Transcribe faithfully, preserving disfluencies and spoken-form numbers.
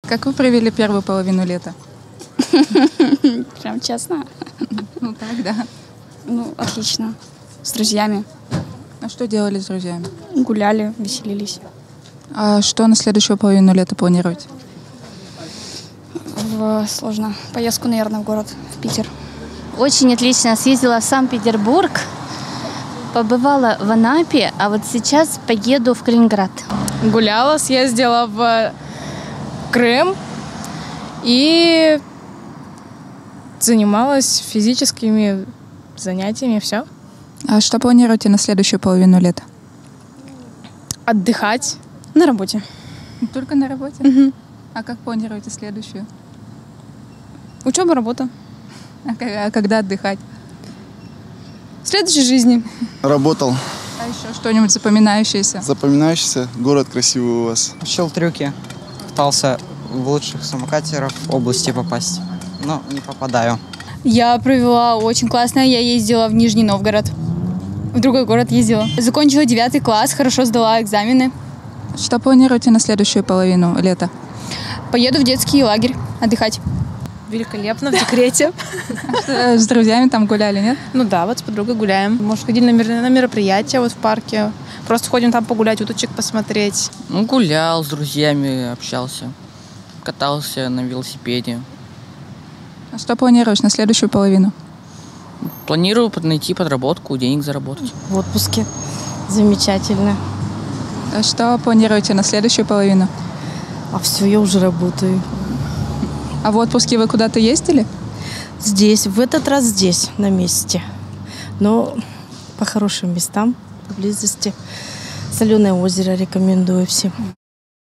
Как вы провели первую половину лета? Прям честно? Ну так, да. Ну, отлично. С друзьями. А что делали с друзьями? Гуляли, веселились. А что на следующую половину лета планируете? В... Сложно. Поездку, наверное, в город, в Питер. Очень отлично. Съездила в Санкт-Петербург, побывала в Анапе, а вот сейчас поеду в Калининград. Гуляла, съездила в Крым и занималась физическими занятиями. Все. А что планируете на следующую половину лета? Отдыхать на работе. Только на работе? Угу. А как планируете следующую? Учеба, работа. А, к- а когда отдыхать? В следующей жизни. Работал. А еще что-нибудь запоминающееся? Запоминающийся. Город красивый у вас. Учил трюки. Пытался в лучших самокатеров области попасть, но не попадаю. Я провела очень классно. Я ездила в Нижний Новгород. В другой город ездила. Закончила девятый класс, хорошо сдала экзамены. Что планируете на следующую половину лета? Поеду в детский лагерь отдыхать. Великолепно, в декрете. Э, С друзьями там гуляли, нет? Ну да, вот с подругой гуляем. Может, ходили на мер- на мероприятия вот в парке. Просто ходим там погулять, уточек посмотреть. Ну, гулял с друзьями, общался, катался на велосипеде. А что планируешь на следующую половину? Планирую под- найти подработку, денег заработать. В отпуске. Замечательно. А что планируете на следующую половину? А все, я уже работаю. А в отпуске вы куда-то ездили? Здесь, в этот раз здесь, на месте. Но по хорошим местам, поблизости. Соленое озеро рекомендую всем.